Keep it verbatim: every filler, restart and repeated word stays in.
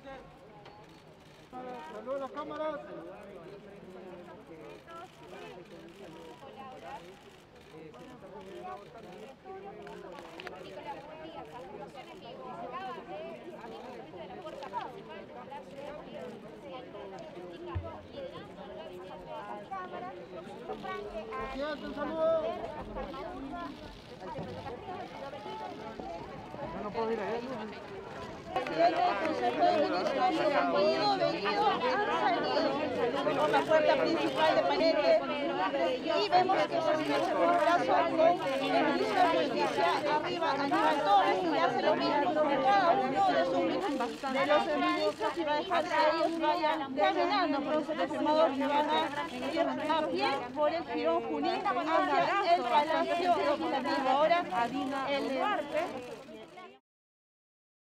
Saludos a las cámaras. Presidente, un saludo. Yo no puedo ir a él. Presidente del Consejo de Ministros han podido venir, han salido por la puerta principal de Palenque y vemos que se viene en un caso con el ministro de Justicia arriba, Aníbal Torres, y hace lo mismo con cada uno de sus de los ministros y va a dejar que ellos vayan caminando por los firmadores que van a ir a pie por el Girón Junín hacia el Palacio Legislativo. Ahora el